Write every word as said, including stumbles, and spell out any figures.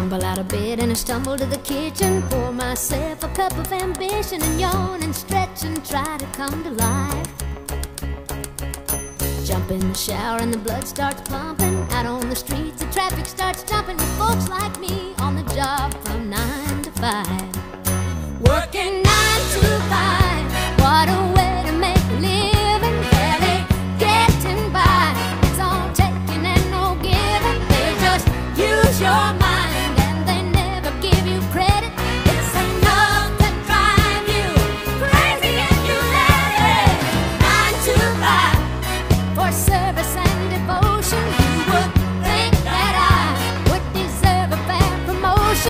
Tumble out of bed and I stumble to the kitchen, pour myself a cup of ambition and yawn and stretch and try to come to life. Jump in the shower and the blood starts pumping. Out on the streets the traffic starts jumping with folks like me on the job from nine to five.